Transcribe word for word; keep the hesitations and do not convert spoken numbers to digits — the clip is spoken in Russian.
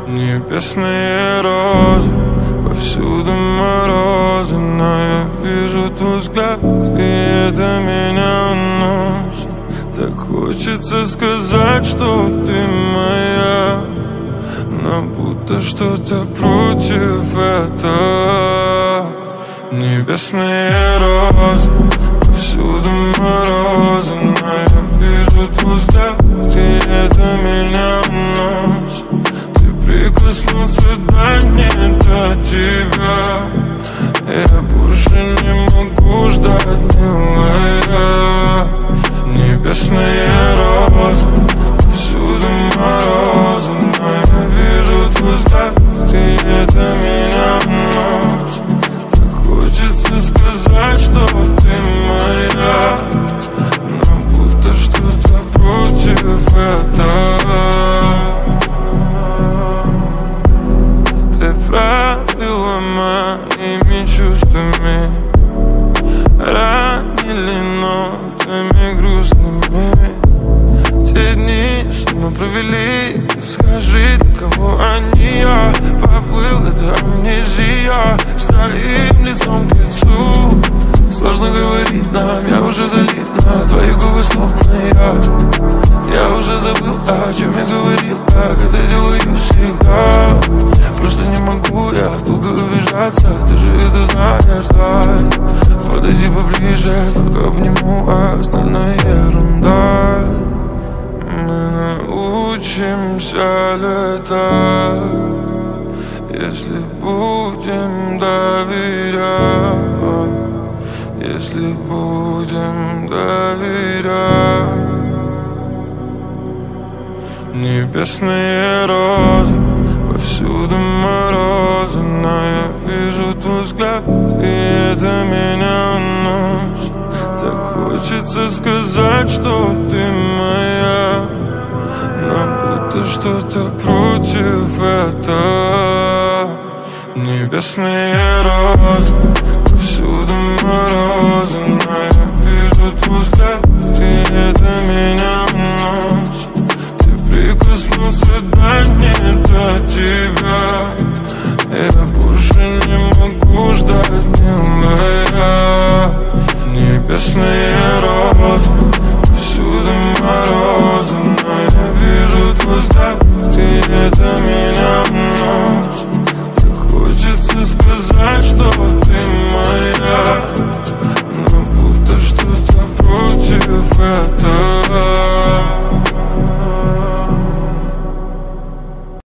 Небесные розы, повсюду морозы, но я вижу твой взгляд, и это меня уносит. Так хочется сказать, что ты моя, но будто что-то против этого. Небесные розы, повсюду морозы, но я вижу твой взгляд, и это меня уносит. Прикоснуться до не до тебя, я больше не могу ждать, милая. Небесные розы, всюду морозы, но я вижу твой взгляд, и это меня уносит. Так хочется сказать, что ты моя, но будто что-то против этого. Ты правила моими чувствами, ранили нотами грустными. Те дни, что мы провели, скажи, для кого они? Я поплыл, это амнезия, стоим лицом к лицу. Сложно говорить нам, я уже залит на твои губы, словно я. Я уже забыл, о чем я говорил, как это делаю всегда. Просто не могу я долго убежаться, ты же это знаешь, дай. Подойди поближе, только обниму, а остальное ерунда. Мы научимся летать, если будем доверять, если будем доверять. Небесные розы, повсюду морозы, но я вижу твой взгляд, и это меня уносит. Так хочется сказать, что ты моя, но будто что-то против этого. Небесные розы, повсюду морозы, но я вижу твой взгляд, и это меня уносит. Прикоснуться до не до тебя, я больше не могу ждать, милая. Небесные розы, всюду морозы, но я вижу твой взгляд, и это меня